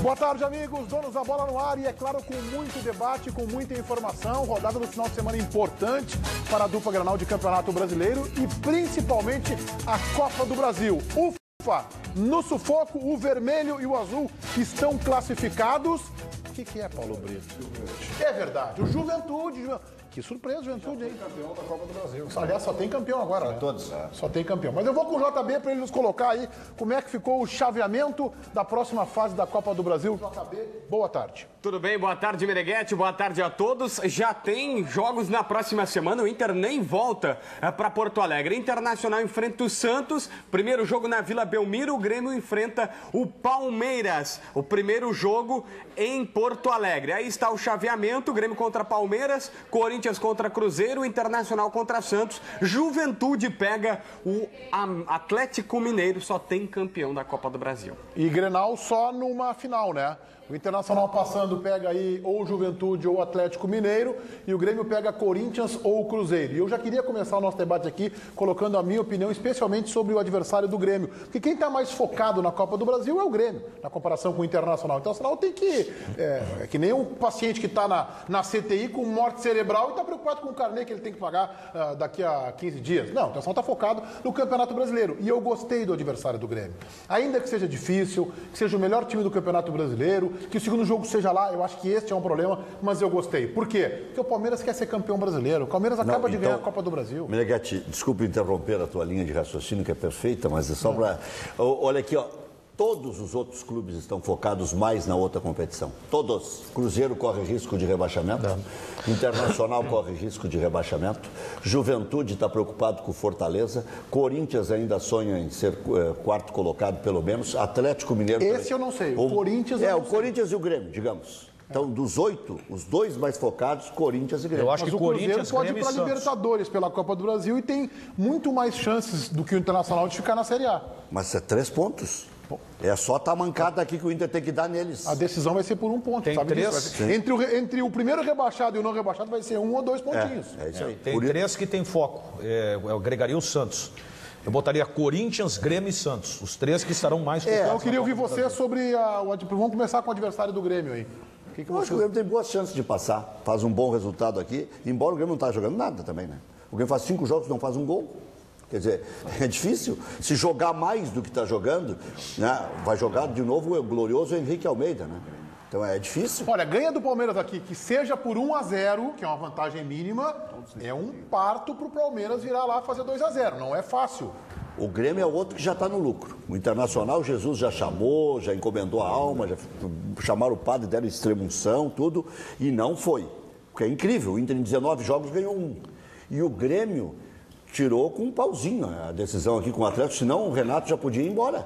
Boa tarde, amigos. Donos da bola no ar e, é claro, com muito debate, com muita informação. Rodada do final de semana importante para a dupla Grenal de Campeonato Brasileiro e, principalmente, a Copa do Brasil. Ufa! No sufoco, o vermelho e o azul estão classificados. O que é, Paulo Brito? É verdade. O Juventude... Que surpresa, Juventude, hein? Campeão da Copa do Brasil. Aliás, só tem campeão agora, né? Todos. Só tem campeão. Mas eu vou com o JB para ele nos colocar aí como é que ficou o chaveamento da próxima fase da Copa do Brasil. JB, boa tarde. Tudo bem? Boa tarde, Meneghete. Boa tarde a todos. Já tem jogos na próxima semana. O Inter nem volta para Porto Alegre. Internacional enfrenta o Santos. Primeiro jogo na Vila Belmiro. O Grêmio enfrenta o Palmeiras. O primeiro jogo em Porto Alegre. Aí está o chaveamento. Grêmio contra Palmeiras. Corinthians contra Cruzeiro. Internacional contra Santos. Juventude pega o Atlético Mineiro. Só tem campeão da Copa do Brasil. E Grenal só numa final, né? O Internacional passando pega aí ou Juventude ou Atlético Mineiro e o Grêmio pega Corinthians ou Cruzeiro. E eu já queria começar o nosso debate aqui colocando a minha opinião, especialmente sobre o adversário do Grêmio. Porque quem está mais focado na Copa do Brasil é o Grêmio, na comparação com o Internacional. O Internacional tem que... É que nem um paciente que está na CTI com morte cerebral e está preocupado com o carnê que ele tem que pagar daqui a 15 dias. Não, o Internacional está focado no Campeonato Brasileiro. E eu gostei do adversário do Grêmio. Ainda que seja difícil, que seja o melhor time do Campeonato Brasileiro, que o segundo jogo seja lá, eu acho que este é um problema, mas eu gostei. Por quê? Porque o Palmeiras quer ser campeão brasileiro. O Palmeiras acaba de ganhar a Copa do Brasil. Meneghete, desculpe interromper a tua linha de raciocínio, que é perfeita, mas é só para... Olha aqui, ó. Todos os outros clubes estão focados mais na outra competição. Todos. Cruzeiro corre risco de rebaixamento. Internacional corre risco de rebaixamento. Juventude está preocupado com Fortaleza. Corinthians ainda sonha em ser quarto colocado, pelo menos. Atlético Mineiro... Esse eu não sei. O Corinthians... o Corinthians e o Grêmio, digamos. Então, dos 8, os dois mais focados, Corinthians e Grêmio. Eu acho que o Cruzeiro pode ir para a Libertadores pela Copa do Brasil e tem muito mais chances do que o Internacional de ficar na Série A. Mas é 3 pontos. É só a mancada aqui que o Inter tem que dar neles. A decisão vai ser por 1 ponto, tem sabe 3. disso? Entre o primeiro rebaixado e o não rebaixado vai ser 1 ou 2 pontinhos. É isso aí. Tem 3 que tem foco. Eu agregaria o Santos. Eu botaria Corinthians, Grêmio e Santos. Os 3 que estarão mais focados. Eu queria ouvir você sobre Vamos começar com o adversário do Grêmio aí. Eu acho que o Grêmio tem boas chances de passar. Faz um bom resultado aqui. Embora o Grêmio não está jogando nada também, né? O Grêmio faz 5 jogos e não faz um gol. Quer dizer, é difícil. Se jogar mais do que está jogando, né, vai jogar de novo o glorioso Henrique Almeida, né? Então é difícil. Olha, ganha do Palmeiras aqui, que seja por 1-0, que é uma vantagem mínima, é um parto para o Palmeiras virar lá fazer 2-0. Não é fácil. O Grêmio é outro que já está no lucro. O Internacional, Jesus já chamou, já encomendou a alma, já chamaram o padre, deram extrema-unção, tudo, e não foi. Porque é incrível, o Inter em 19 jogos ganhou 1. E o Grêmio tirou com um pauzinho a decisão aqui com o Atlético, senão o Renato já podia ir embora.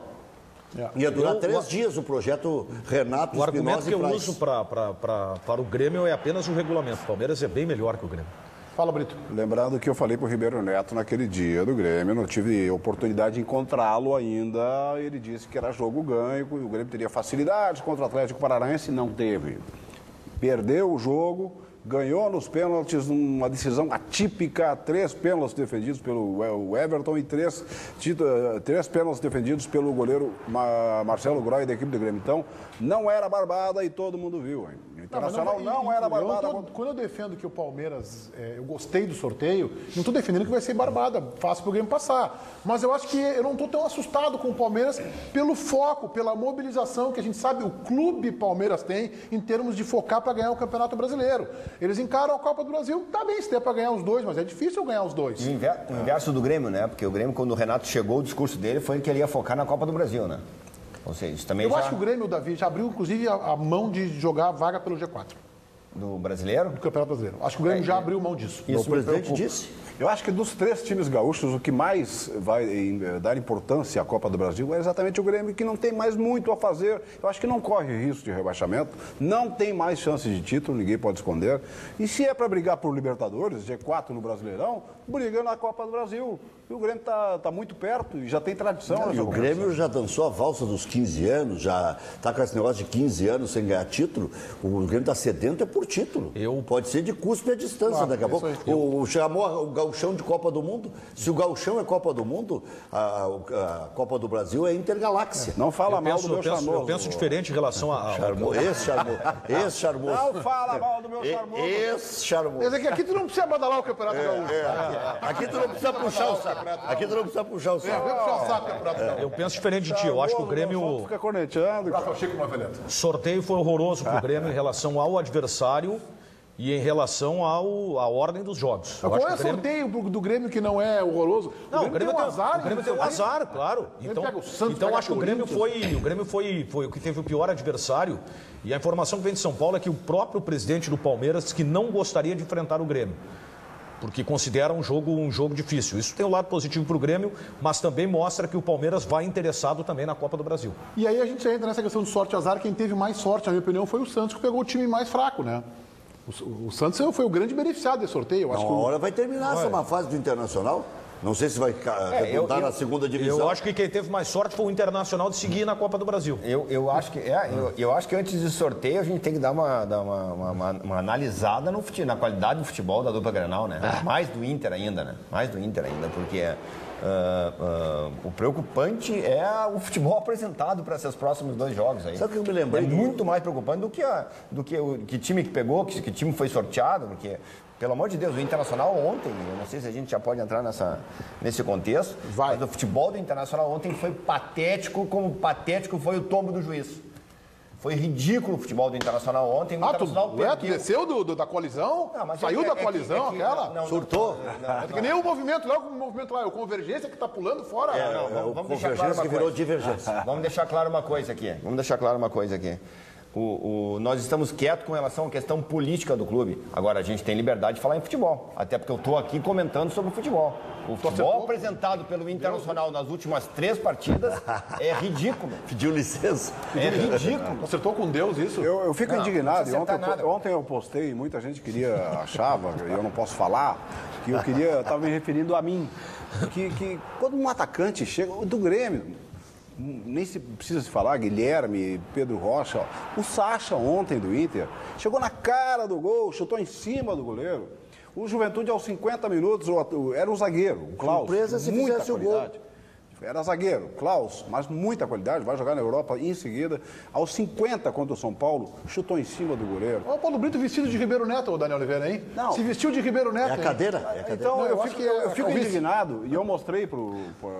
Ia durar 3 dias o projeto Renato O argumento Espinosa que eu uso para o Grêmio é apenas o regulamento. O Palmeiras é bem melhor que o Grêmio. Fala, Brito. Lembrando que eu falei para o Ribeiro Neto naquele dia do Grêmio, não tive oportunidade de encontrá-lo ainda. Ele disse que era jogo ganho, o Grêmio teria facilidade contra o Atlético Paranaense, não teve. Perdeu o jogo, ganhou nos pênaltis, uma decisão atípica, 3 pênaltis defendidos pelo Everton e 3 pênaltis defendidos pelo goleiro Marcelo Groy da equipe do Grêmio. Então, não era barbada e todo mundo viu, hein? O Internacional não era barbada. Quando eu defendo que o Palmeiras, eu gostei do sorteio, não estou defendendo que vai ser barbada, fácil para o Grêmio passar. Mas eu acho que eu não estou tão assustado com o Palmeiras pelo foco, pela mobilização que a gente sabe o clube Palmeiras tem em termos de focar para ganhar o Campeonato Brasileiro. Eles encaram a Copa do Brasil, tá bem, se der para ganhar os 2, mas é difícil ganhar os 2. O inverso do Grêmio, né? Porque o Grêmio, quando o Renato chegou, o discurso dele foi que ele ia focar na Copa do Brasil, né? Ou seja, isso também acho que o Grêmio, Davi, já abriu, inclusive, a mão de jogar a vaga pelo G4. Do brasileiro? Do Campeonato Brasileiro. Acho que o Grêmio já abriu mão disso. Isso o presidente disse. Eu acho que dos 3 times gaúchos, o que mais vai dar importância à Copa do Brasil é exatamente o Grêmio, que não tem mais muito a fazer. Eu acho que não corre risco de rebaixamento, não tem mais chance de título, ninguém pode esconder. E se é para brigar por Libertadores, G4 no Brasileirão, brigando na Copa do Brasil. E o Grêmio está muito perto e já tem tradição. E o Grêmio já dançou a valsa dos 15 anos, já está com esse negócio de 15 anos sem ganhar título. O Grêmio está sedento por título. Pode ser de cuspe à distância daqui a pouco. Chamou o gauchão de Copa do Mundo. Se o gauchão é Copa do Mundo, a Copa do Brasil é intergaláxia. Não fala mal do meu charmoso. Eu penso diferente em relação a... Esse charmoso. Não fala mal do meu charmoso. Esse charmoso. Aqui tu não precisa badalar o Campeonato Gaúcho. Aqui tu não precisa puxar o saco. Aqui tu não precisa puxar o saco. Eu penso diferente de ti. Eu acho que o Grêmio... Fica corneteando. Sorteio foi horroroso para o Grêmio em relação ao adversário e em relação à ordem dos jogos. Qual é o sorteio do Grêmio que não é horroroso? Não, o Grêmio tem um azar. O Grêmio tem um azar, claro. Então acho que o Grêmio foi o que teve o pior adversário. E a informação que vem de São Paulo é que o próprio presidente do Palmeiras disse que não gostaria de enfrentar o Grêmio, porque considera um jogo difícil. Isso tem um lado positivo para o Grêmio, mas também mostra que o Palmeiras vai interessado também na Copa do Brasil. E aí a gente entra nessa questão de sorte e azar. Quem teve mais sorte, na minha opinião, foi o Santos, que pegou o time mais fraco, né? O Santos foi o grande beneficiado desse sorteio. Uma hora vai terminar essa uma fase do Internacional. Não sei se vai repuntar na segunda divisão. Eu acho que quem teve mais sorte foi o Internacional de seguir na Copa do Brasil. Eu acho que antes do sorteio a gente tem que dar uma analisada na qualidade do futebol da dupla Grenal, né? Mais do Inter ainda, né? Mais do Inter ainda, porque o preocupante é o futebol apresentado para esses próximos 2 jogos aí. Sabe o que eu me lembrei? É muito mais preocupante do que o time que pegou, que time foi sorteado, porque... Pelo amor de Deus, o Internacional ontem, eu não sei se a gente já pode entrar nesse contexto, mas o futebol do Internacional ontem foi patético, como patético foi o tombo do juiz. Foi ridículo o futebol do Internacional ontem. O Internacional tu desceu da coalizão? Saiu da coalizão aquela? Surtou? É que nem o movimento lá, o Convergência que está pulando fora. Vamos deixar claro uma que virou divergência. Vamos deixar claro uma coisa aqui. Nós estamos quietos com relação à questão política do clube. Agora, a gente tem liberdade de falar em futebol. Até porque eu estou aqui comentando sobre o futebol. O futebol apresentado pelo Internacional nas últimas 3 partidas é ridículo. Pediu licença. É ridículo. Acertou com Deus isso? Eu fico indignado. Ontem eu postei, muita gente achava, e eu não posso falar, que eu estava me referindo a mim. Que quando um atacante chega, do Grêmio... Nem se precisa se falar, Guilherme, Pedro Rocha. O Sacha ontem do Inter chegou na cara do gol, chutou em cima do goleiro. O Juventude aos 50 minutos era o zagueiro, o Klaus. Surpresa se muita fizesse qualidade. O gol. Era zagueiro, Klaus, mas muita qualidade, vai jogar na Europa e em seguida, aos 50 contra o São Paulo, chutou em cima do goleiro. Olha o Paulo Brito vestido de Ribeiro Neto, o Daniel Oliveira, hein? Não. Se vestiu de Ribeiro Neto. É a cadeira. Então, Não, eu fico indignado e eu mostrei pro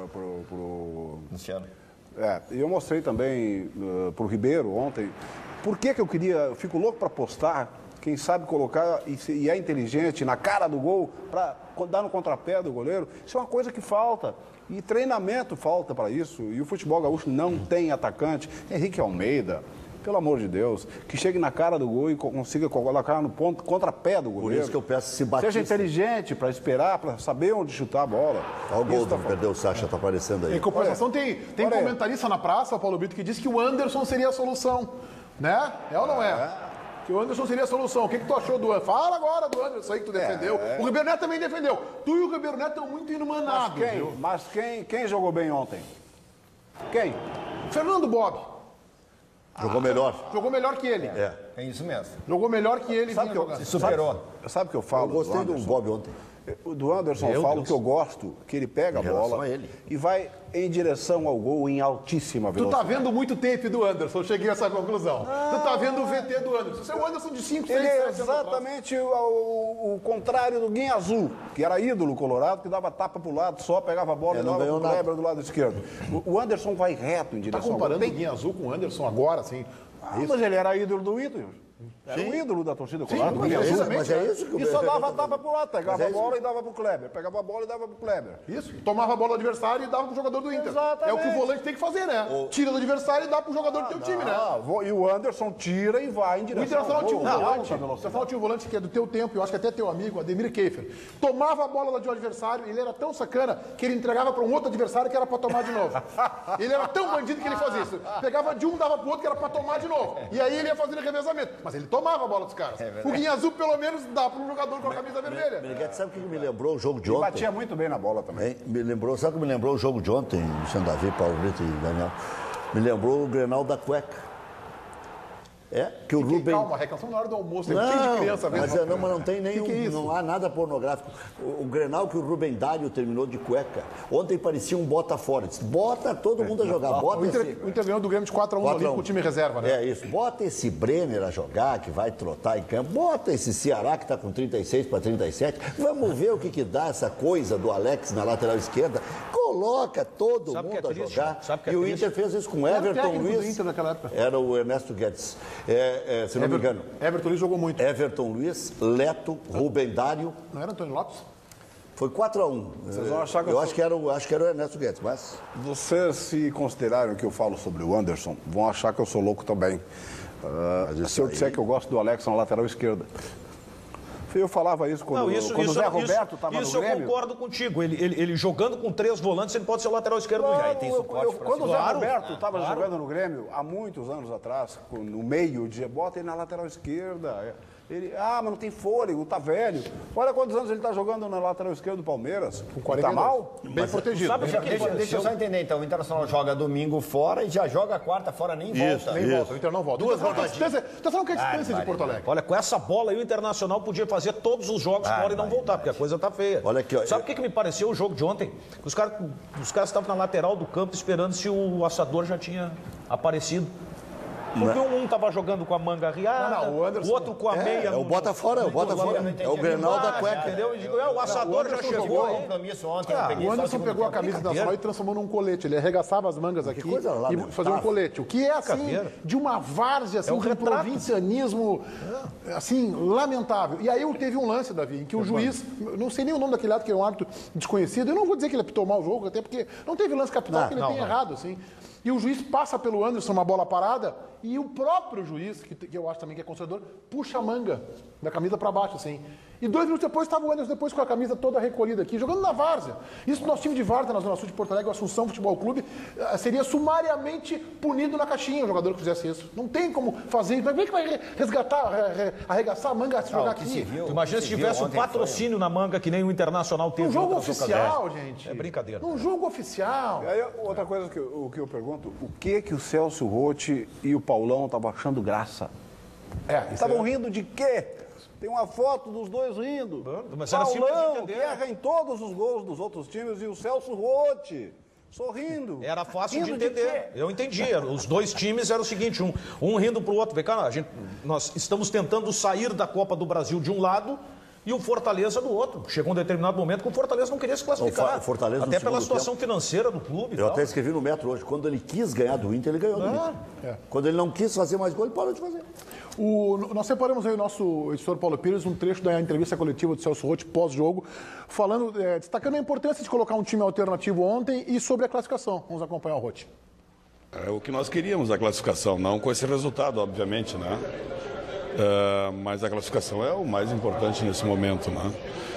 Luciano. E eu mostrei também para o Ribeiro ontem. Por que eu fico louco para postar, quem sabe colocar e é inteligente na cara do gol para dar no contrapé do goleiro? Isso é uma coisa que falta. E treinamento falta para isso. E o futebol gaúcho não tem atacante. Henrique Almeida, pelo amor de Deus, que chegue na cara do gol e consiga colocar no contrapé do goleiro. Por isso que eu peço se Batista. Seja inteligente para esperar, para saber onde chutar a bola. Olha o gol do perdeu o Sacha, está aparecendo aí. Em compensação, tem comentarista na praça, Paulo Brito, que disse que o Anderson seria a solução. Né? É ou não é? Que o Anderson seria a solução. O que tu achou do Anderson? Fala agora do Anderson aí que tu defendeu. O Ribeiro Neto também defendeu. Tu e o Ribeiro Neto estão muito irmanados. Mas quem jogou bem ontem? Quem? Fernando Bob. Jogou melhor. Jogou melhor que ele. É isso mesmo. Jogou melhor que ele. Sabe que Se superou. Sabe o que eu falo? Eu gostei do Bob ontem. Do Anderson, eu falo que eu gosto, que ele pega a bola e vai em direção ao gol em altíssima velocidade. Tu tá vendo muito tape do Anderson, eu cheguei a essa conclusão. Tu tá vendo o VT do Anderson. Você é o Anderson de 5, 6, 7 Ele é anos exatamente o contrário do Guinha Azul, que era ídolo colorado, que dava tapa pro lado, só pegava a bola e dava pro Kleber do lado esquerdo. O Anderson vai reto em direção ao gol. Tá comparando o Guinha Azul com o Anderson agora, assim? Mas ele era ídolo do Inter. Era o ídolo da torcida colorada. Mas é isso que eu... E só dava tapa pro lado, pegava a bola e dava pro Kleber. Pegava a bola e dava pro Kleber. Isso, tomava a bola do adversário e dava pro jogador do Inter. Exatamente. É o que o volante tem que fazer, né? Tira do adversário e dá pro jogador do teu time, né? E o Anderson tira e vai em O direção Internacional tinha um volante, alta velocidade. tinha um volante que é do teu tempo, eu acho que até teu amigo, Ademir Keifer. Tomava a bola de um adversário, ele era tão sacana que ele entregava para um outro adversário que era para tomar de novo. Ele era tão bandido que ele fazia isso. Pegava de um, dava pro outro que era para tomar de novo. E aí ele ia fazendo revezamento. Mas ele tomava a bola dos caras. O Guinha Azul, pelo menos, dá para um jogador com a camisa vermelha. Meneghetti, sabe o que me lembrou o jogo de Ele ontem? batia muito bem na bola também. Sabe o que me lembrou o jogo de ontem, Luciano Davi, Paulo Brito e Daniel? Me lembrou o Grenal da cueca. Que o Rubem... Calma, a reclamação na hora do almoço. Não, Cheio de criança mesmo. mas não tem nenhum, que é isso? não há nada pornográfico. O Grenal que o Rubem Dário terminou de cueca. Ontem parecia um bota fora. Disse, bota todo mundo a jogar. Bota O Inter ganhou do Grêmio de 4-1 ali com o time reserva, né? É isso. Bota esse Brenner a jogar, que vai trotar em campo. Bota esse Ceará, que está com 36 para 37. Vamos ver o que dá essa coisa do Alex na lateral esquerda. Coloca todo mundo a jogar. E o Inter fez isso com Everton Luiz. Inter naquela época? Era o Ernesto Guedes. Se não me engano. Everton Luiz jogou muito. Everton Luiz, Leto, Rubem Dário. Não era Antônio Lopes? Foi 4-1. Vocês vão achar que eu acho que era o Ernesto Guedes, mas... Vocês, se considerarem o que eu falo sobre o Anderson, vão achar que eu sou louco também. Se eu disser que eu gosto do Alex na lateral esquerda. Eu falava isso quando o Zé Roberto estava no Grêmio. Isso eu concordo contigo. Ele jogando com 3 volantes, ele pode ser o lateral esquerdo. Quando o Zé Roberto estava jogando no Grêmio, há muitos anos atrás, no meio, eu dizia, bota ele na lateral esquerda. Ele, mas não tem fôlego, tá velho. Olha quantos anos ele tá jogando na lateral esquerda do Palmeiras. Com 42. Tá mal? Bem protegido. Deixa eu só entender, então. O Internacional joga domingo fora e já joga quarta fora, nem volta. Nem volta, o Inter não volta. Duas rodadinhas. Tá falando que é distância de Porto Alegre. Olha, com essa bola aí o Internacional podia fazer todos os jogos fora e não voltar, porque a coisa tá feia. Olha aqui, ó, Sabe o que me pareceu o jogo de ontem? Os caras estavam na lateral do campo esperando se o assador já tinha aparecido. Porque um estava jogando com a manga riada, o outro com a meia. É o bota fora, é o Grenal da cueca. Entendeu? Eu digo, o assador já chegou aí. Compromisso ontem, O Anderson pegou a camisa nacional e transformou num colete. Ele arregaçava as mangas aqui e fazia um colete. O que é, assim, de uma várzea, assim, de um provincianismo, assim, lamentável. E aí teve um lance, Davi, em que o juiz, não sei nem o nome daquele lado, que é um árbitro desconhecido, eu não vou dizer que ele apitou mal o jogo, até porque não teve lance capital que ele tenha errado, assim. E o juiz passa pelo Anderson, uma bola parada, e o próprio juiz, que eu acho também que é conservador, puxa a manga da camisa para baixo, assim. E 2 minutos depois estava o Anderson depois com a camisa toda recolhida aqui, jogando na várzea. Isso no nosso time de várzea, na Zona Sul de Porto Alegre, o Assunção Futebol Clube, seria sumariamente punido na caixinha o jogador que fizesse isso. Não tem como fazer isso. Mas vem que vai resgatar, arregaçar a manga e jogar aqui. Imagina se tivesse um patrocínio na manga que nem o Internacional teve. Um jogo oficial, gente. É brincadeira. Um jogo oficial. E aí, outra coisa que eu pergunto, o que o Celso Roth e o Paulão estavam achando graça? Estavam rindo de quê? Tem uma foto dos dois rindo. Mas era simples de Paulão, entender. que erra em todos os gols dos outros times, e o Celso Roth sorrindo. Era fácil de Rindo entender. Eu entendi. Os dois times era o seguinte, um rindo pro outro. Vem cá, nós estamos tentando sair da Copa do Brasil de um lado e o Fortaleza do outro. Chegou um determinado momento que o Fortaleza não queria se classificar. O Fortaleza, até pela situação financeira do clube. Eu até escrevi no Metro hoje, quando ele quis ganhar do Inter, ele ganhou do Inter. Quando ele não quis fazer mais gol, ele parou de fazer. Nós separamos aí o nosso editor Paulo Pires, um trecho da entrevista coletiva do Celso Roth pós-jogo, falando, destacando a importância de colocar um time alternativo ontem e sobre a classificação. Vamos acompanhar o Roth. É o que nós queríamos, a classificação, não com esse resultado, obviamente, né? Mas a classificação é o mais importante nesse momento, né?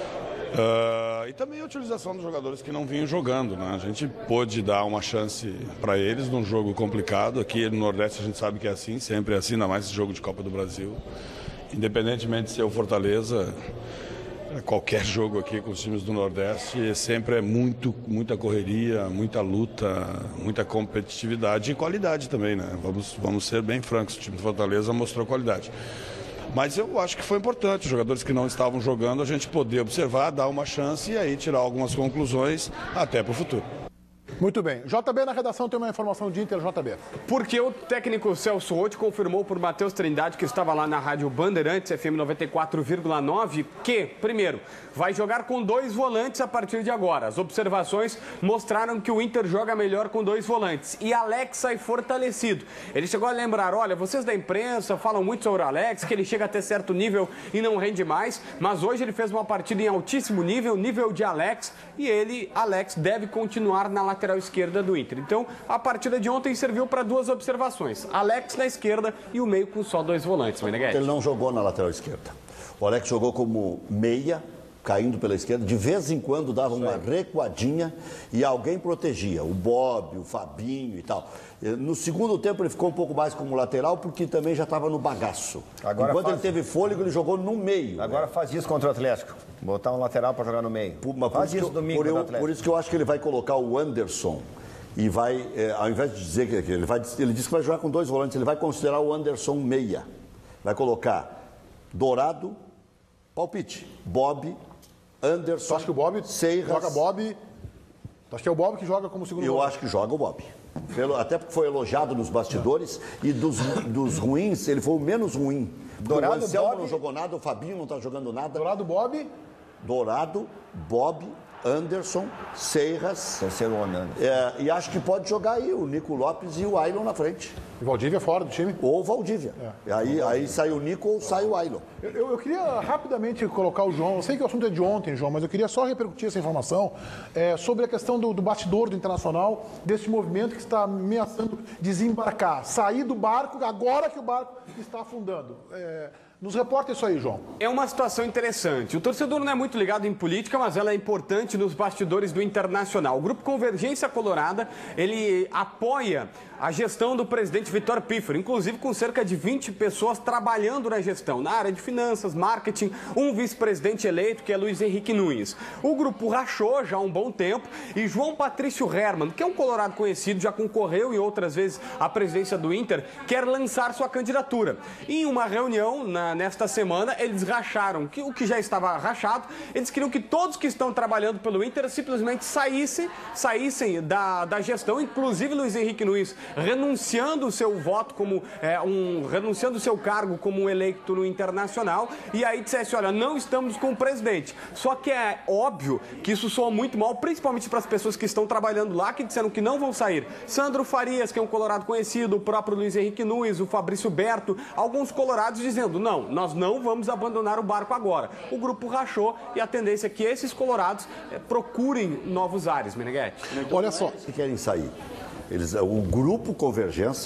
E também a utilização dos jogadores que não vinham jogando, né? A gente pôde dar uma chance para eles num jogo complicado. Aqui no Nordeste a gente sabe que é assim, sempre é assim, ainda mais esse jogo de Copa do Brasil. Independentemente de ser o Fortaleza, qualquer jogo aqui com os times do Nordeste sempre é muita correria, muita luta, muita competitividade e qualidade também, né? Vamos ser bem francos, o time do Fortaleza mostrou qualidade. Mas eu acho que foi importante, os jogadores que não estavam jogando, a gente poder observar, dar uma chance e aí tirar algumas conclusões até para o futuro. Muito bem. JB na redação tem uma informação de Inter, JB. Porque o técnico Celso Roth confirmou por Matheus Trindade, que estava lá na Rádio Bandeirantes, FM 94,9, que, primeiro, vai jogar com 2 volantes a partir de agora. As observações mostraram que o Inter joga melhor com 2 volantes. E Alex sai fortalecido. Ele chegou a lembrar, olha, vocês da imprensa falam muito sobre o Alex, que ele chega até certo nível e não rende mais, mas hoje ele fez uma partida em altíssimo nível, nível de Alex, e Alex, deve continuar na lateral esquerda do Inter. Então, a partida de ontem serviu para 2 observações. Alex na esquerda e o meio com só 2 volantes, Meneghetti. Ele não jogou na lateral esquerda. O Alex jogou como meia caindo pela esquerda, de vez em quando dava uma recuadinha e alguém protegia, o Bob, o Fabinho e tal. No segundo tempo ele ficou um pouco mais como lateral, porque também já estava no bagaço. Enquanto ele teve fôlego, ele jogou no meio. Agora faz isso contra o Atlético, botar um lateral para jogar no meio. Faz isso domingo contra o Atlético. Por isso que eu acho que ele vai colocar o Anderson e vai, ao invés de dizer que ele disse que vai jogar com 2 volantes, ele vai considerar o Anderson meia. Vai colocar Dourado, palpite, Bob, Anderson. Tu acha que o Bob joga Bob? Tu acha que é o Bob que joga como segundo Eu acho que joga o Bob. Até porque foi elogiado nos bastidores e dos ruins, ele foi o menos ruim. Dourado, o Anselmo Bob... não jogou nada, o Fabinho não está jogando nada. Dourado, Bob, Anderson, Seiras. Terceiro homem. E acho que pode jogar aí o Nico Lopes e o Ailon na frente. E Valdívia fora do time? Ou Valdívia. Aí sai o Nico ou sai o Ailon. Eu queria rapidamente colocar o João. Eu sei que o assunto é de ontem, João, mas eu queria só repercutir essa informação sobre a questão do bastidor do Internacional, desse movimento que está ameaçando desembarcar, sair do barco agora que o barco está afundando. Nos reporta isso aí, João. É uma situação interessante. O torcedor não é muito ligado em política, mas ela é importante nos bastidores do Internacional. O Grupo Convergência Colorada, ele apoia a gestão do presidente Vitor Piffer, inclusive com cerca de 20 pessoas trabalhando na gestão, na área de finanças, marketing, um vice-presidente eleito, que é Luiz Henrique Nunes. O grupo rachou já há um bom tempo e João Patrício Herman, que é um colorado conhecido, já concorreu e outras vezes à presidência do Inter, quer lançar sua candidatura. Em uma reunião nesta semana, eles racharam o que já estava rachado. Eles queriam que todos que estão trabalhando pelo Inter simplesmente saíssem da gestão, inclusive Luiz Henrique Nunes, renunciando o seu voto renunciando o seu cargo como eleito no Internacional, e aí dissesse, olha, não estamos com o presidente. Só que é óbvio que isso soa muito mal, principalmente para as pessoas que estão trabalhando lá, que disseram que não vão sair. Sandro Farias, que é um colorado conhecido, o próprio Luiz Henrique Nunes, o Fabrício Berto, alguns colorados dizendo, não, nós não vamos abandonar o barco agora. O grupo rachou e a tendência é que esses colorados procurem novos ares, Meneghetti. Olha só, se querem sair. O grupo Convergência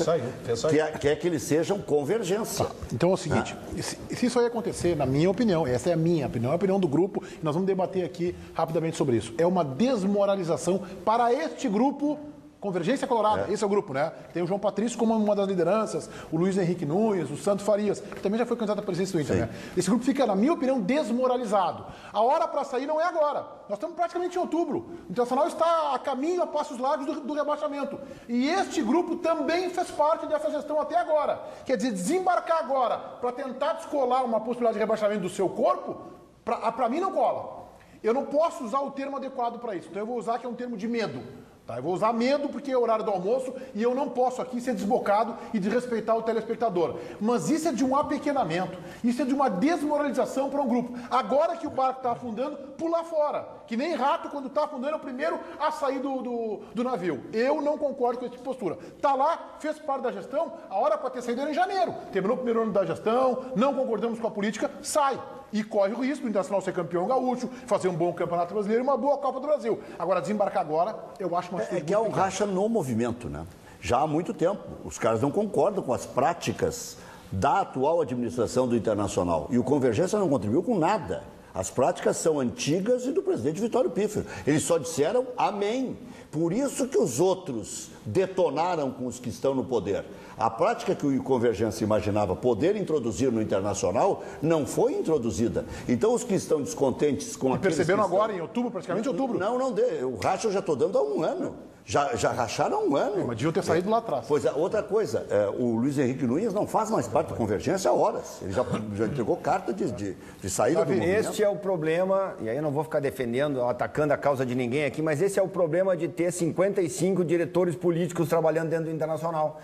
quer que eles sejam Convergência. Então é o seguinte, se isso aí acontecer, na minha opinião, essa é a minha opinião, é a opinião do grupo, e nós vamos debater aqui rapidamente sobre isso. É uma desmoralização para este grupo Convergência Colorada, esse é o grupo, né? Tem o João Patrício como uma das lideranças, o Luiz Henrique Nunes, o Santo Farias, que também já foi candidato à presidência do Inter, né? Esse grupo fica, na minha opinião, desmoralizado. A hora para sair não é agora. Nós estamos praticamente em outubro. O Internacional está a caminho, a passos largos do rebaixamento. E este grupo também fez parte dessa gestão até agora. Quer dizer, desembarcar agora para tentar descolar uma possibilidade de rebaixamento do seu corpo, para mim não cola. Eu não posso usar o termo adequado para isso. Então eu vou usar que é um termo de medo. Tá, eu vou usar medo porque é horário do almoço e eu não posso aqui ser desbocado e desrespeitar o telespectador. Mas isso é de um apequenamento, isso é de uma desmoralização para um grupo. Agora que o barco está afundando, pular fora. Que nem rato, quando está afundando, é o primeiro a sair do navio. Eu não concordo com essa postura. Está lá, fez parte da gestão, a hora para ter saído era em janeiro. Terminou o primeiro ano da gestão, não concordamos com a política, sai. E corre o risco do Internacional ser campeão gaúcho, fazer um bom campeonato brasileiro e uma boa Copa do Brasil. Agora, desembarcar agora, eu acho uma que é um racha no movimento, né? Já há muito tempo. Os caras não concordam com as práticas da atual administração do Internacional. E o Convergência não contribuiu com nada. As práticas são antigas e do presidente Vitório Piffer. Eles só disseram amém. Por isso que os outros detonaram com os que estão no poder. A prática que o Convergência imaginava poder introduzir no Internacional não foi introduzida. Então, os que estão descontentes com aqueles perceberam agora, em outubro, praticamente outubro? Não, o racha eu já estou dando há um ano. Já racharam há um ano. Mas deviam ter saído lá atrás. Pois é, outra coisa, o Luiz Henrique Nunes não faz mais parte da Convergência há horas. Ele já entregou carta de saída do movimento. Este é o problema, e aí eu não vou ficar defendendo, atacando a causa de ninguém aqui, mas esse é o problema de ter 55 diretores políticos trabalhando dentro do Internacional.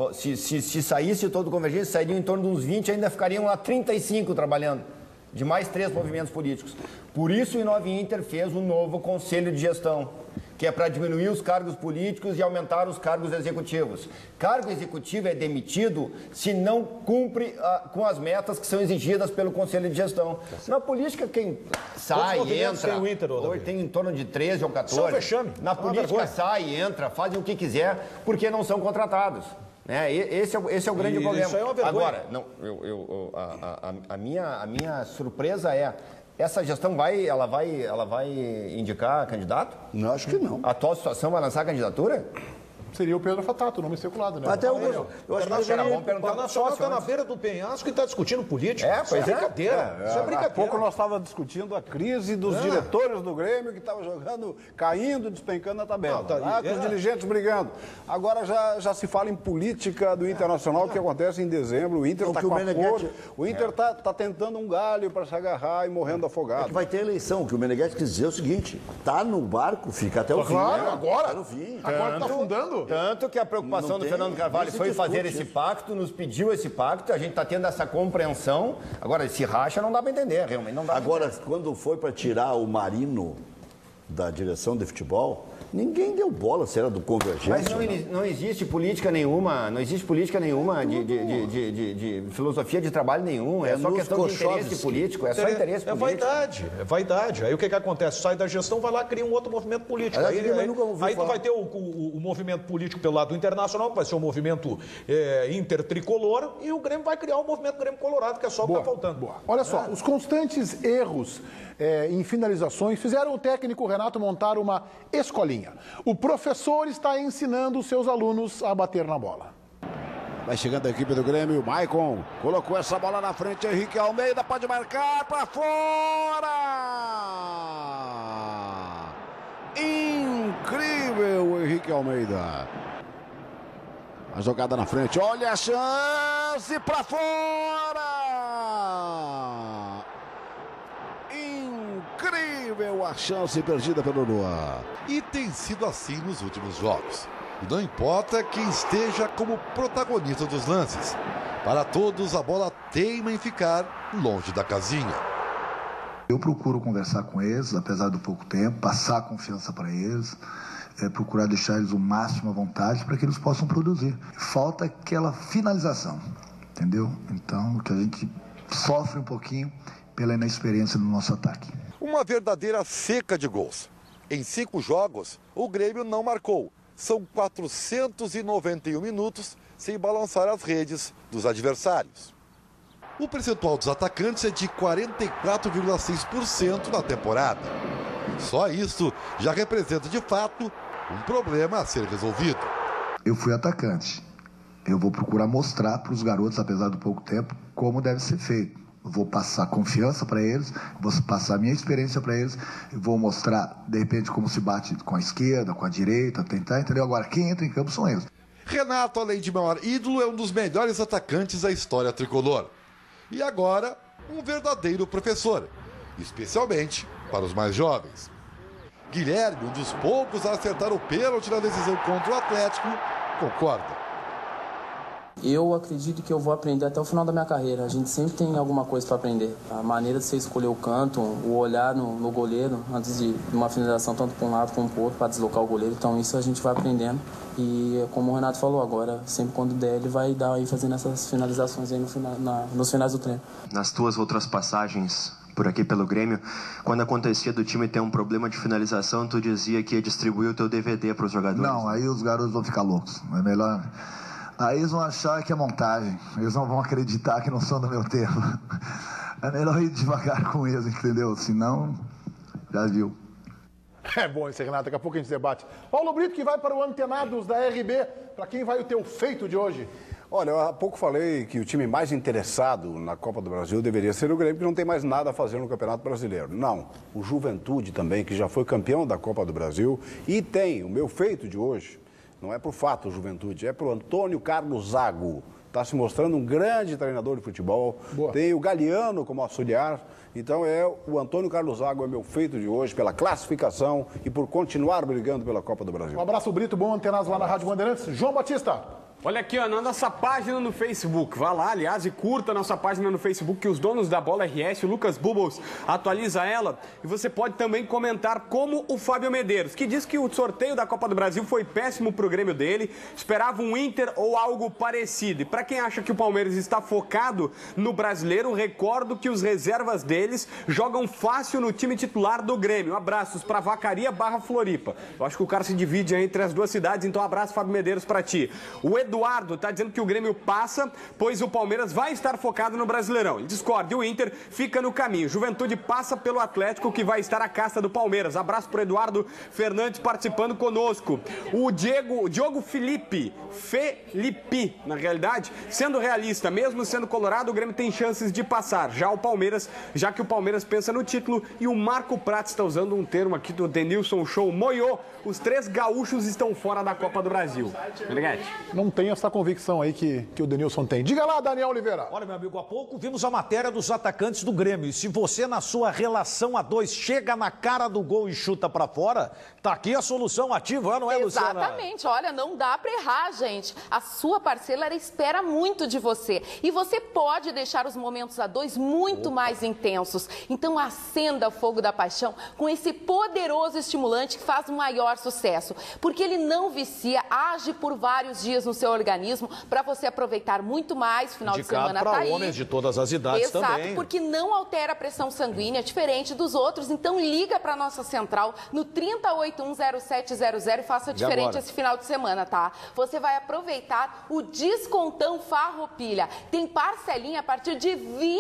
Se saísse todo o Convergência, sairiam em torno de uns 20, ainda ficariam lá 35 trabalhando, de mais 3 movimentos políticos. Por isso o Inove Inter fez um novo conselho de gestão, que é para diminuir os cargos políticos e aumentar os cargos executivos. Cargo executivo é demitido se não cumpre com as metas que são exigidas pelo Conselho de Gestão. Na política, quem sai, entra... Tem o Inter, hoje tem em torno de 13 ou 14. São vexame. Na política, sai, entra, fazem o que quiser, porque não são contratados. Esse é o grande problema. Isso é uma vergonha. Agora, não, a minha surpresa é Essa gestão vai indicar candidato? Não, acho que não. A atual situação vai lançar candidatura? Seria o Pedro Fatato, nome circulado, né? Até eu acho que era bom perguntar O Internacional está na beira do penhasco e está discutindo política. Pois Isso é brincadeira. Isso é brincadeira. Há pouco nós estávamos discutindo a crise dos diretores do Grêmio que estavam jogando, caindo, despencando na tabela. Com os dirigentes brigando. Agora já se fala em política do Internacional, que acontece em dezembro. O Inter está com a força. O Inter está tentando um galho para se agarrar e morrendo afogado. É que vai ter eleição, que o Meneghetti quis dizer o seguinte, tá no barco, fica até o fim. Claro, agora. Até o fim. Agora está afundando. Tanto que a preocupação do Fernando Carvalho foi fazer esse pacto, nos pediu esse pacto, a gente está tendo essa compreensão. Agora, esse racha não dá para entender, realmente não dá. Agora, quando foi para tirar o Marino da direção de futebol, ninguém deu bola, se era do Convergência. Mas não existe política nenhuma, de filosofia de trabalho nenhum, é só questão de interesse político, é só interesse político. É vaidade. Aí o que acontece? Sai da gestão, vai lá, cria um outro movimento político. Aí tu vai ter o movimento político pelo lado internacional, que vai ser um movimento intertricolor, e o Grêmio vai criar o movimento Grêmio Colorado, que é só o que está faltando. Boa. Olha só, os constantes erros em finalizações fizeram o técnico Renato montar uma escolinha. O professor está ensinando os seus alunos a bater na bola. Vai chegando a equipe do Grêmio, Maicon colocou essa bola na frente, Henrique Almeida pode marcar para fora! Incrível o Henrique Almeida. A jogada na frente, olha a chance para fora! Incrível a chance perdida pelo Luan. E tem sido assim nos últimos jogos. E não importa quem esteja como protagonista dos lances. Para todos, a bola teima em ficar longe da casinha. Eu procuro conversar com eles, apesar do pouco tempo, passar confiança para eles, procurar deixar eles o máximo à vontade para que eles possam produzir. Falta aquela finalização, entendeu? Então, que a gente sofre um pouquinho pela inexperiência no nosso ataque. Uma verdadeira seca de gols. Em 5 jogos, o Grêmio não marcou. São 491 minutos sem balançar as redes dos adversários. O percentual dos atacantes é de 44,6% na temporada. Só isso já representa, de fato, um problema a ser resolvido. Eu fui atacante. Eu vou procurar mostrar para os garotos, apesar do pouco tempo, como deve ser feito. Eu vou passar confiança para eles, vou passar minha experiência para eles, vou mostrar, de repente, como se bate com a esquerda, com a direita, tentar, entendeu? Agora, quem entra em campo são eles. Renato, além de maior ídolo, é um dos melhores atacantes da história tricolor. E agora, um verdadeiro professor, especialmente para os mais jovens. Guilherme, um dos poucos a acertar o pênalti na decisão contra o Atlético, concorda. Eu acredito que eu vou aprender até o final da minha carreira. A gente sempre tem alguma coisa para aprender. A maneira de você escolher o canto, o olhar no goleiro, antes de uma finalização, tanto para um lado como para o outro, para deslocar o goleiro. Então isso a gente vai aprendendo. E como o Renato falou agora, sempre quando der, ele vai dar aí fazendo essas finalizações aí nos finais do treino. Nas tuas outras passagens por aqui pelo Grêmio, quando acontecia do time ter um problema de finalização, tu dizia que ia distribuir o teu DVD para os jogadores. Não, aí os garotos vão ficar loucos. É melhor... Aí eles vão achar que é montagem, eles não vão acreditar que não são do meu tempo. É melhor ir devagar com eles, entendeu? Senão, já viu. É bom esse, Renato, daqui a pouco a gente debate. Paulo Brito, que vai para o Antenados da RB. Para quem vai o teu feito de hoje? Olha, eu há pouco falei que o time mais interessado na Copa do Brasil deveria ser o Grêmio, porque não tem mais nada a fazer no Campeonato Brasileiro. Não, o Juventude também, que já foi campeão da Copa do Brasil, e tem o meu feito de hoje. Não é por fato, Juventude, é por Antônio Carlos Zago. Está se mostrando um grande treinador de futebol. Boa. Tem o Galeano como auxiliar. Então o Antônio Carlos Zago é meu feito de hoje pela classificação e por continuar brigando pela Copa do Brasil. Um abraço, Brito. Bom Antenados lá na Rádio Bandeirantes. João Batista. Olha aqui, ó, na nossa página no Facebook. Vá lá, aliás, e curta a nossa página no Facebook, que os donos da Bola RS, o Lucas Bubbles, atualiza ela. E você pode também comentar como o Fábio Medeiros, que diz que o sorteio da Copa do Brasil foi péssimo pro Grêmio dele, esperava um Inter ou algo parecido. E para quem acha que o Palmeiras está focado no brasileiro, recordo que os reservas deles jogam fácil no time titular do Grêmio. Abraços para Vacaria / Floripa. Eu acho que o cara se divide entre as duas cidades, então abraço, Fábio Medeiros, para ti. O Eduardo está dizendo que o Grêmio passa, pois o Palmeiras vai estar focado no Brasileirão. Ele discorda e o Inter fica no caminho. Juventude passa pelo Atlético, que vai estar à caça do Palmeiras. Abraço para o Eduardo Fernandes participando conosco. O Diogo Felipe, na realidade, sendo realista, mesmo sendo colorado, o Grêmio tem chances de passar. Já que o Palmeiras pensa no título, e o Marco Prats está usando um termo aqui do Denilson Show, moiô, os 3 gaúchos estão fora da Copa do Brasil. Meneghetti. Não tem essa convicção aí que o Denilson tem. Diga lá, Daniel Oliveira. Olha, meu amigo, há pouco vimos a matéria dos atacantes do Grêmio. E se você, na sua relação a 2, chega na cara do gol e chuta pra fora, tá aqui a solução ativa, não é, Luciana? Exatamente. Olha, não dá pra errar, gente. A sua parceira espera muito de você. E você pode deixar os momentos a 2 muito mais intensos. Então, acenda o fogo da paixão com esse poderoso estimulante que faz o maior sucesso. Porque ele não vicia, age por vários dias no seu organismo para você aproveitar muito mais. Final de semana tá aí. Para homens de todas as idades também. Exato, porque não altera a pressão sanguínea, diferente dos outros. Então, liga para nossa central no 30810700 e faça diferente esse final de semana, tá? Você vai aproveitar o descontão Farroupilha. Tem parcelinha a partir de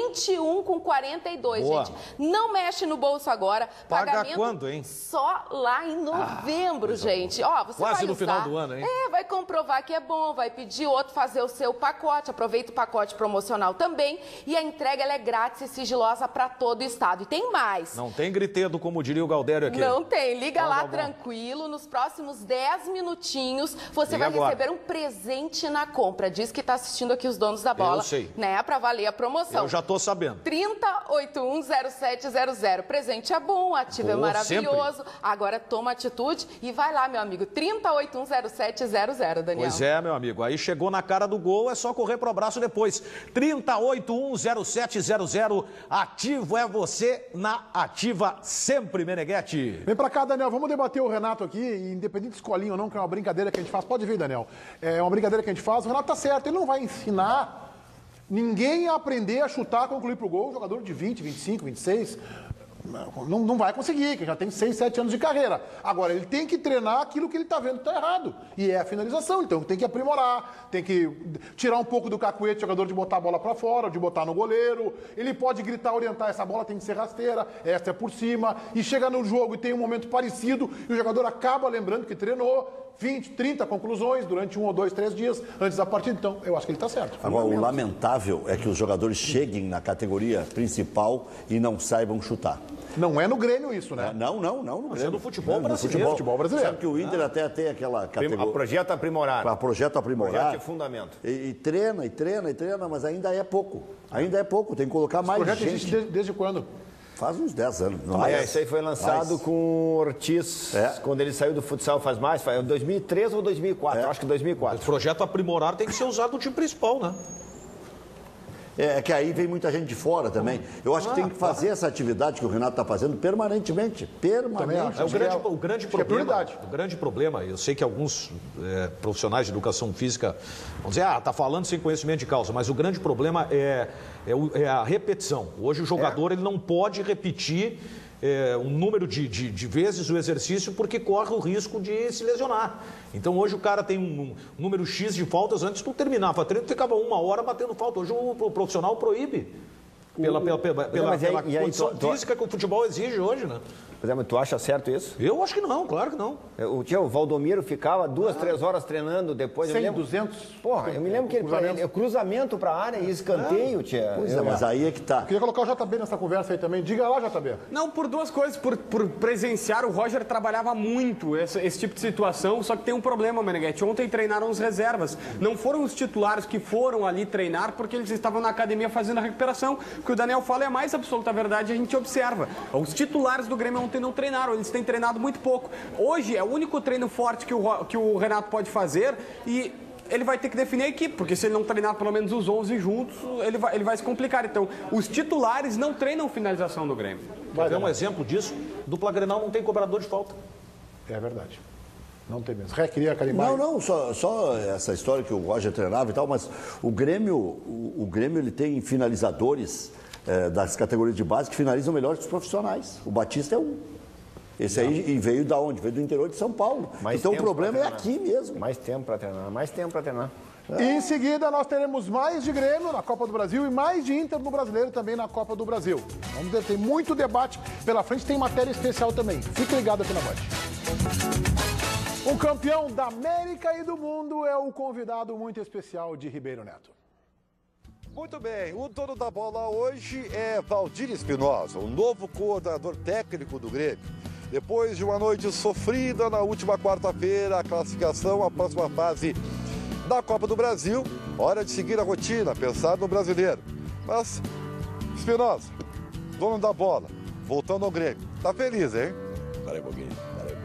21,42, gente. Não mexe no bolso agora. Paga pagamento quando, hein? Só lá em novembro, gente. Ó, você quase vai no usar, final do ano, hein? vai comprovar que é bom, vai pedir outro, fazer o seu pacote. Aproveita o pacote promocional também. E a entrega ela é grátis e sigilosa para todo o estado. E tem mais. Não tem gritedo, como diria o Galdério aqui. Não tem. Liga lá tranquilo. Nos próximos 10 minutinhos, você vai receber um presente na compra. Diz que está assistindo aqui os donos da bola. Eu sei. Né? Para valer a promoção. Eu já tô sabendo. 30810700. Presente é bom, ativo é maravilhoso. Sempre. Agora toma atitude e vai lá, meu amigo. 30810700, Daniel. Pois é, meu amigo. Aí chegou na cara do gol, é só correr pro abraço depois. 30810700. Ativo é você na ativa sempre, Meneghetti. Vem pra cá, Daniel. Vamos debater o Renato aqui, independente de escolinha ou não, que é uma brincadeira que a gente faz. Pode vir, Daniel. É uma brincadeira que a gente faz. O Renato tá certo. Ele não vai ensinar ninguém a aprender a chutar, concluir pro gol. Jogador de 20, 25, 26... Não vai conseguir, que já tem 6, 7 anos de carreira. Agora, ele tem que treinar aquilo que ele está vendo que está errado. E é a finalização, então tem que aprimorar, tem que tirar um pouco do cacuete, jogador de botar a bola para fora, de botar no goleiro. Ele pode gritar, orientar, essa bola tem que ser rasteira, essa é por cima. E chega no jogo e tem um momento parecido e o jogador acaba lembrando que treinou 20, 30 conclusões durante 1 ou 2, 3 dias antes da partida. Então, eu acho que ele está certo. Agora, o lamentável é que os jogadores cheguem na categoria principal e não saibam chutar. Não é no Grêmio isso, né? Não no Grêmio. É no futebol brasileiro. Futebol brasileiro. Sabe que o Inter até tem aquela categoria... Projeto aprimorado. Projeto aprimorado. Projeto de fundamento. E treina, mas ainda é pouco. Ainda é pouco, tem que colocar mais gente. O projeto existe desde quando? Faz uns 10 anos. Isso aí foi lançado com o Ortiz, quando ele saiu do futsal faz 2003 ou 2004? Acho que 2004. O projeto aprimorado tem que ser usado no time principal, né? É que aí vem muita gente de fora também. Eu acho que tem que fazer essa atividade que o Renato está fazendo permanentemente. O grande problema, eu sei que alguns profissionais de educação física vão dizer, tá falando sem conhecimento de causa, mas o grande problema é a repetição. Hoje o jogador ele não pode repetir um número de vezes o exercício porque corre o risco de se lesionar. Então hoje o cara tem um número X de faltas, antes tu terminava a treino, ficava 1 hora batendo falta. Hoje o profissional proíbe pela condição física que o futebol exige hoje, né? Mas tu acha certo isso? Eu acho que não, claro que não. O Valdomiro ficava 2, 3 horas treinando depois. 100, 200. Porra, eu me lembro que ele cruzamento para a área e escanteio, tia. Pois mas aí é que tá. Queria colocar o JB nessa conversa aí também. Diga lá, JB. Não, por 2 coisas. Por presenciar, o Roger trabalhava muito esse tipo de situação, só que tem um problema, Meneghetti. Ontem treinaram os reservas. Não foram os titulares que foram ali treinar porque eles estavam na academia fazendo a recuperação. O que o Daniel fala é a mais absoluta verdade, a gente observa. Os titulares do Grêmio ontem não treinaram, eles têm treinado muito pouco. Hoje é o único treino forte que o Renato pode fazer e ele vai ter que definir a equipe, porque se ele não treinar pelo menos os 11 juntos, ele vai se complicar. Então, os titulares não treinam finalização do Grêmio. Vai ver um exemplo disso? Dupla Grenal não tem cobrador de falta. É verdade. Não tem mesmo. Queria carimbar. Não, só essa história que o Roger treinava e tal, mas o Grêmio ele tem finalizadores das categorias de base que finalizam melhor que os profissionais. O Batista é um. Esse aí veio da onde? Veio do interior de São Paulo. Então o problema é aqui mesmo. Mais tempo para treinar. E em seguida nós teremos mais de Grêmio na Copa do Brasil e mais de Inter no Brasileiro também na Copa do Brasil. Vamos ver, tem muito debate pela frente, tem matéria especial também. Fique ligado aqui na Band. O campeão da América e do mundo é o convidado muito especial de Ribeiro Neto. Muito bem, o dono da bola hoje é Valdir Espinosa, o novo coordenador técnico do Grêmio. Depois de uma noite sofrida na última quarta-feira, a classificação à próxima fase da Copa do Brasil, hora de seguir a rotina, pensar no brasileiro. Mas, Espinosa, dono da bola, voltando ao Grêmio, tá feliz, hein? Peraí um pouquinho.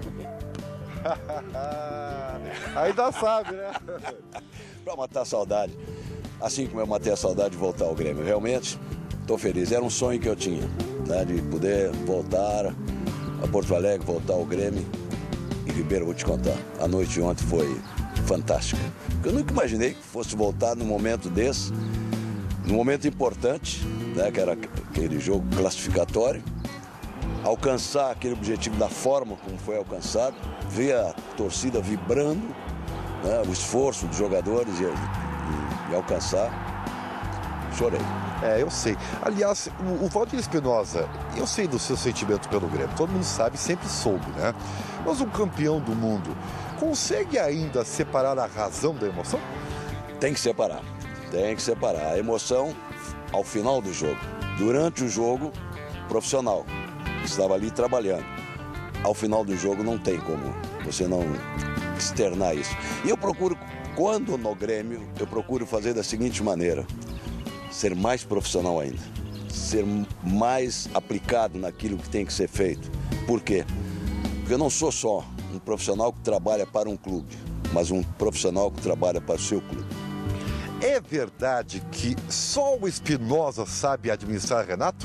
Ainda sabe, né? Pra matar a saudade. Assim como eu matei a saudade de voltar ao Grêmio. Realmente, estou feliz. Era um sonho que eu tinha, né? De poder voltar a Porto Alegre, voltar ao Grêmio. E Ribeiro, vou te contar, a noite de ontem foi fantástica. Eu nunca imaginei que fosse voltar num momento desse, num momento importante, né? Que era aquele jogo classificatório. Alcançar aquele objetivo da forma como foi alcançado, ver a torcida vibrando, né, o esforço dos jogadores e alcançar, chorei. Eu sei. Aliás, o Valdir Espinosa, eu sei do seu sentimento pelo Grêmio, todo mundo sabe, sempre soube, né? Mas um campeão do mundo consegue ainda separar a razão da emoção? Tem que separar. A emoção ao final do jogo. Durante o jogo, profissional. Estava ali trabalhando. Ao final do jogo não tem como você não externar isso. E eu procuro, quando no Grêmio, eu procuro fazer da seguinte maneira: ser mais profissional ainda, ser mais aplicado naquilo que tem que ser feito. Por quê? Porque eu não sou só um profissional que trabalha para um clube, mas um profissional que trabalha para o seu clube. É verdade que só o Espinosa sabe administrar Renato?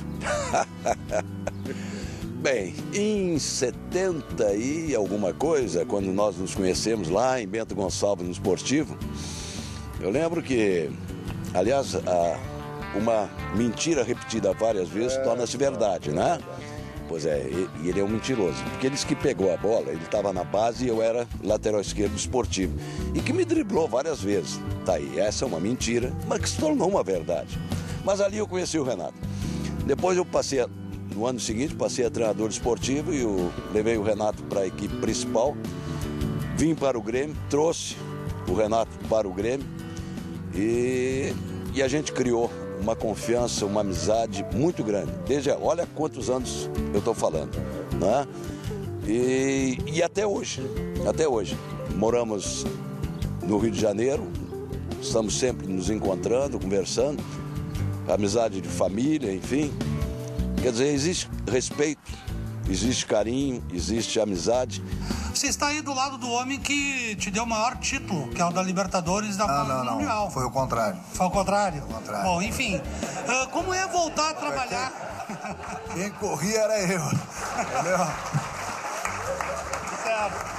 Bem, em 70 e alguma coisa, quando nós nos conhecemos lá em Bento Gonçalves, no Esportivo, eu lembro que, aliás, uma mentira repetida várias vezes torna-se verdade, né? Pois é, e ele é um mentiroso, porque ele disse que pegou a bola, ele estava na base e eu era lateral esquerdo do Esportivo, e que me driblou várias vezes. Tá aí, essa é uma mentira, mas que se tornou uma verdade. Mas ali eu conheci o Renato. Depois eu passei, no ano seguinte, passei a treinador esportivo e levei o Renato para a equipe principal. Vim para o Grêmio, trouxe o Renato para o Grêmio e a gente criou uma confiança, uma amizade muito grande. Olha quantos anos eu estou falando, né? E até hoje. Moramos no Rio de Janeiro, estamos sempre nos encontrando, conversando, amizade de família, enfim. Quer dizer, existe respeito, existe carinho, existe amizade. Você está aí do lado do homem que te deu o maior título, que é o da Libertadores da Copa Mundial. Não, foi o contrário. Foi o contrário? Foi o contrário. Bom, enfim, como é voltar a trabalhar? Quem corria era eu, entendeu? Certo.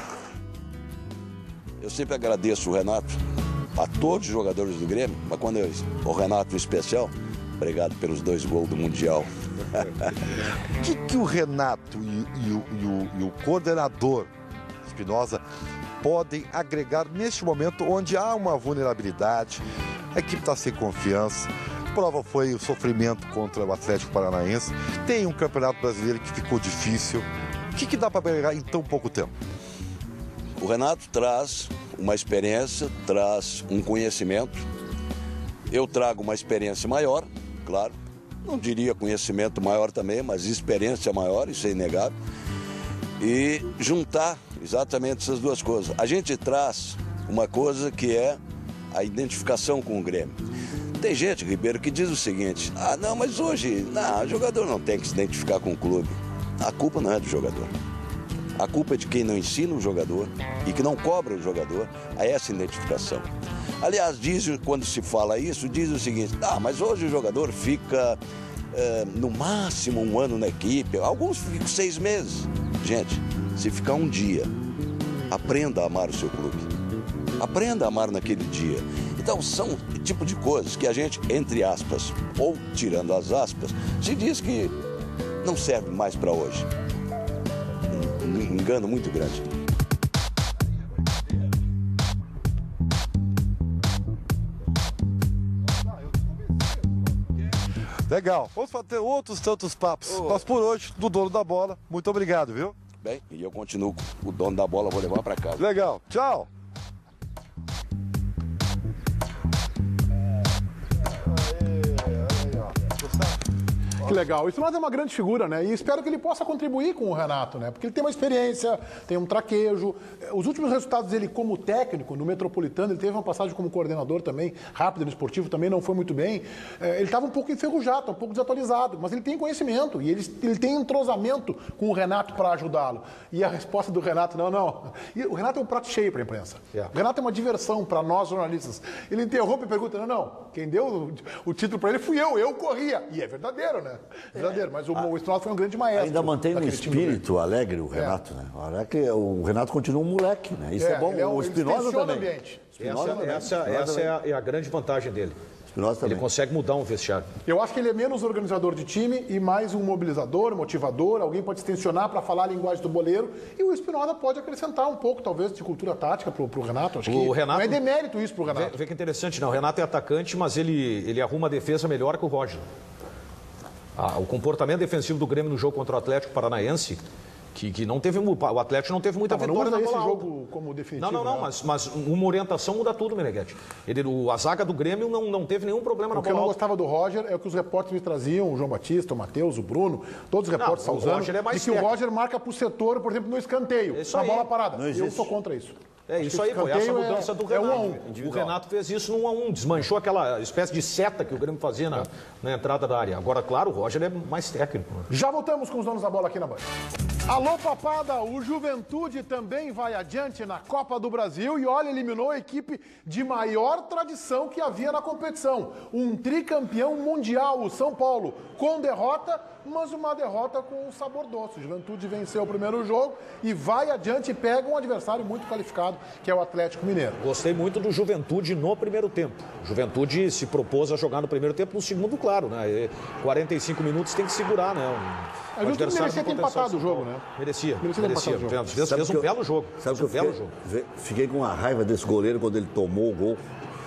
Eu sempre agradeço o Renato, a todos os jogadores do Grêmio, mas quando o Renato em especial, obrigado pelos 2 gols do Mundial. O que o Renato e o coordenador Espinosa podem agregar neste momento onde há uma vulnerabilidade, a equipe está sem confiança, a prova foi o sofrimento contra o Atlético Paranaense, tem um campeonato brasileiro que ficou difícil. O que dá para agregar em tão pouco tempo? O Renato traz uma experiência, traz um conhecimento. Eu trago uma experiência maior, claro. Não diria conhecimento maior também, mas experiência maior, isso é inegável. E juntar exatamente essas duas coisas. A gente traz uma coisa que é a identificação com o Grêmio. Tem gente, Ribeiro, que diz o seguinte: não, mas hoje, o jogador não tem que se identificar com o clube. A culpa não é do jogador. A culpa é de quem não ensina o jogador e que não cobra o jogador a essa identificação. Aliás, quando se fala isso, diz o seguinte: mas hoje o jogador fica no máximo 1 ano na equipe, alguns ficam 6 meses. Gente, se ficar um dia, aprenda a amar o seu clube. Aprenda a amar naquele dia. Então, são o tipo de coisas que a gente, entre aspas, ou tirando as aspas, se diz que não serve mais para hoje. Um engano muito grande. Legal. Vamos ter outros tantos papos. Mas por hoje, do dono da bola, muito obrigado, viu? Bem, e eu continuo com o dono da bola, vou levar para casa. Legal. Tchau. Que legal. Isso é uma grande figura, né? E espero que ele possa contribuir com o Renato, né? Porque ele tem uma experiência, tem um traquejo. Os últimos resultados dele como técnico no Metropolitano, ele teve uma passagem como coordenador também, rápido no esportivo, também não foi muito bem. Ele estava um pouco enferrujado, um pouco desatualizado, mas ele tem conhecimento e ele tem entrosamento com o Renato para ajudá-lo. E a resposta do Renato, não. E o Renato é um prato cheio para a imprensa. O Renato é uma diversão para nós jornalistas. Ele interrompe e pergunta, não, quem deu o título para ele fui eu corria. E é verdadeiro, né? Verdadeiro, mas o Espinosa foi um grande maestro. Ainda mantém um espírito alegre o Renato, né? O Renato continua um moleque, né? Isso é bom. O Espinosa também. Essa é a grande vantagem dele. Ele consegue mudar um vestiário. Eu acho que ele é menos organizador de time e mais um mobilizador, motivador. Alguém pode se tensionar para falar a linguagem do boleiro. E o Espinosa pode acrescentar um pouco, talvez, de cultura tática para o Renato. Acho que Renato, não é demérito isso para o Renato. Vê que interessante, não. O Renato é atacante, mas ele arruma a defesa melhor que o Roger. O comportamento defensivo do Grêmio no jogo contra o Atlético Paranaense, que não teve, o Atlético não teve muita vitória na bola esse alta. jogo como definitivo. Não, mas uma orientação muda tudo, Meneghetti. A zaga do Grêmio não teve nenhum problema na bola alta. O que eu não gostava do Roger é o que os repórteres me traziam, o João Batista, o Matheus, o Bruno, todos os repórteres usando, de que o Roger marca para o setor, por exemplo, no escanteio, na bola parada. Eu sou contra isso. É isso aí, foi essa mudança do Renato. O Renato fez isso no 1-1, desmanchou aquela espécie de seta que o Grêmio fazia na entrada da área. Agora, claro, o Roger é mais técnico. Já voltamos com os donos da bola aqui na Band. Alô, papada, o Juventude também vai adiante na Copa do Brasil e olha, eliminou a equipe de maior tradição que havia na competição. Um tricampeão mundial, o São Paulo, com derrota, mas uma derrota com um sabor doce. O Juventude venceu o primeiro jogo e vai adiante e pega um adversário muito qualificado, que é o Atlético Mineiro. Gostei muito do Juventude no primeiro tempo. O Juventude se propôs a jogar no primeiro tempo, no segundo, claro, né? 45 minutos tem que segurar, né? A Juventude merecia ter empatado o jogo, né? Merecia. Fez um belo jogo. Sabe que eu fiquei com uma raiva desse goleiro quando ele tomou o gol.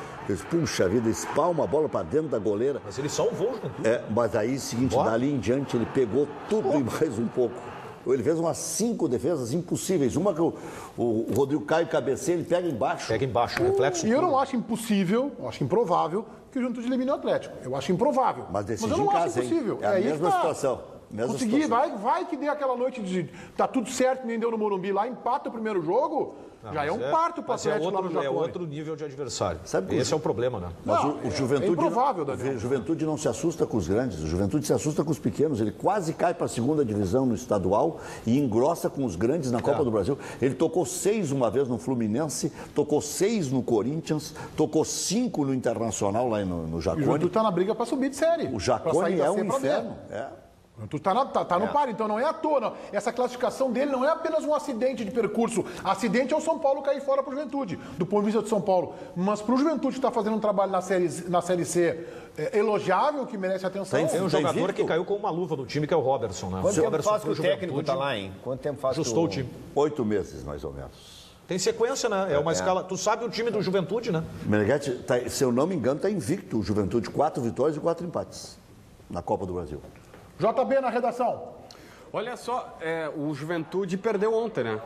Puxa vida, espalma a bola para dentro da goleira. Mas ele salvou o Juventude. Mas aí, seguinte, dali em diante, ele pegou tudo e mais um pouco. Ele fez umas 5 defesas impossíveis. Uma que o Rodrigo Caio cabeceia, ele pega embaixo. Reflexo. E eu não acho impossível, eu acho improvável que o Juventude elimine o Atlético. Eu acho improvável. Mas eu não acho impossível. É a mesma situação. Conseguir, vai que dê aquela noite de tá tudo certo, nem deu no Morumbi lá, empata o primeiro jogo, já é um parto para o Atlético lá no Japão. É outro nível de adversário. Esse é o problema, né? Mas o Juventude, é improvável, Daniel. O Juventude não se assusta com os grandes, o Juventude se assusta com os pequenos. Ele quase cai para a segunda divisão no estadual e engrossa com os grandes na Copa do Brasil. Ele tocou 6 uma vez no Fluminense, tocou 6 no Corinthians, tocou 5 no Internacional lá no Jacone. O Juventude está na briga para subir de série. O Jacone é um inferno. Tu tá no par, então não é à toa. Não. Essa classificação dele não é apenas um acidente de percurso. Acidente é o São Paulo cair fora para o Juventude, do ponto de vista do São Paulo. Mas para o Juventude que está fazendo um trabalho na Série C elogiável, que merece atenção. Tem um jogador que caiu com uma luva no time, que é o Robertson. Né? Quanto tempo faz que o técnico está lá, hein? Quanto tempo faz Ajustou o time? 8 meses, mais ou menos. Tem sequência, né? É uma escala. Tu sabe o time do Juventude, né? Meneghetti, se eu não me engano, está invicto o Juventude. 4 vitórias e 4 empates na Copa do Brasil. JB na redação. Olha só, o Juventude perdeu ontem, né?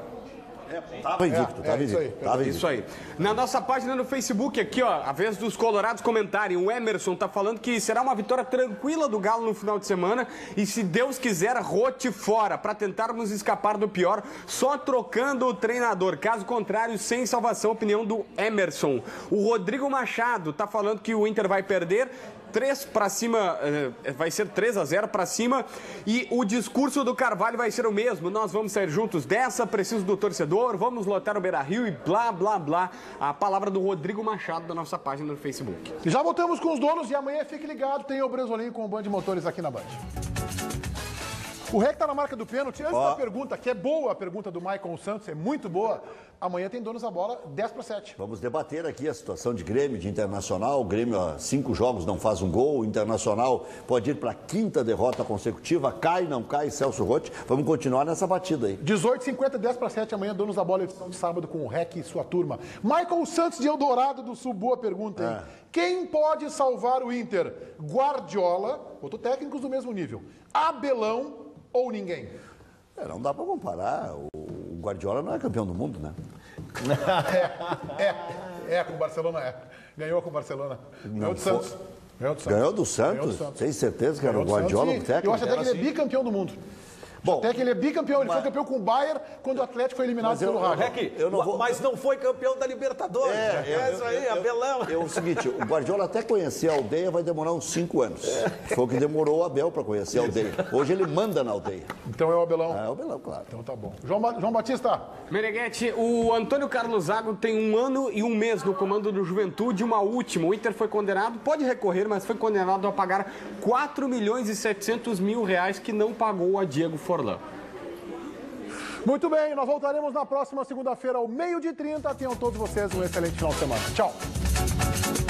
Estava invicto, estava invicto. Isso aí. Na nossa página no Facebook, aqui, ó, a vez dos colorados comentarem, o Emerson tá falando que será uma vitória tranquila do Galo no final de semana e, se Deus quiser, rote fora, para tentarmos escapar do pior, só trocando o treinador. Caso contrário, sem salvação, opinião do Emerson. O Rodrigo Machado tá falando que o Inter vai perder 3 para cima, vai ser 3-0 para cima, e o discurso do Carvalho vai ser o mesmo: nós vamos sair juntos dessa, preciso do torcedor, vamos lotar o Beira-Rio e blá, blá, blá. A palavra do Rodrigo Machado da nossa página no Facebook. Já voltamos com os donos e amanhã fique ligado, tem o Bresolim com o Band Motores aqui na Band. O REC está na marca do pênalti. Antes da pergunta, que é boa a pergunta do Maicon Santos, é muito boa. Amanhã tem donos da bola, 10-7. Vamos debater aqui a situação de Grêmio, de Internacional. O Grêmio, há 5 jogos, não faz um gol. O Internacional pode ir para a 5ª derrota consecutiva. Cai, não cai, Celso Rotti. Vamos continuar nessa batida aí. 18h50, 10-7. Amanhã, donos da bola, edição de sábado com o REC e sua turma. Maicon Santos de Eldorado do Sul, boa pergunta, hein? Quem pode salvar o Inter? Guardiola, outro técnicos do mesmo nível. Abelão ou ninguém? Não dá para comparar. O Guardiola não é campeão do mundo, né? Com o Barcelona Ganhou com o Barcelona. Ganhou do Santos. Ganhou do Santos? Tem certeza que era o Guardiola o técnico? Eu acho até que ele é bicampeão do mundo. Bom, até que ele é bicampeão, ele foi campeão com o Bayern quando o Atlético foi eliminado pelo Raja. Mas não foi campeão da Libertadores. É isso aí, Abelão. É o seguinte, o Guardiola até conhecer a aldeia vai demorar uns 5 anos. Foi o que demorou o Abel para conhecer a aldeia. Hoje ele manda na aldeia. Então é o Abelão? É o Abelão, claro. Então tá bom. João Batista. Meneghetti, o Antônio Carlos Zago tem 1 ano e 1 mês no comando do Juventude, uma última. O Inter foi condenado, pode recorrer, mas foi condenado a pagar 4.700.000 reais que não pagou a Diego Forlan. Muito bem, nós voltaremos na próxima segunda-feira ao 12h30. Tenham todos vocês um excelente final de semana. Tchau.